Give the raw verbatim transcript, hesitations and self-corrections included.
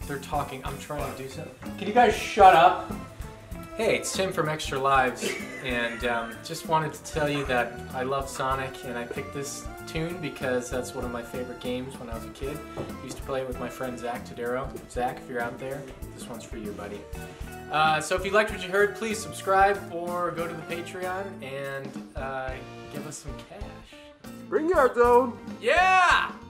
They're talking. I'm trying to do something. Can you guys shut up? Hey, it's Tim from Extra Lives, and um, just wanted to tell you that I love Sonic, and I picked this tune because that's one of my favorite games when I was a kid. I used to play it with my friend Zach Tadero. Zach, if you're out there, this one's for you, buddy. Uh, so if you liked what you heard, please subscribe or go to the Patreon and uh, give us some cash. Bring your own. Yeah!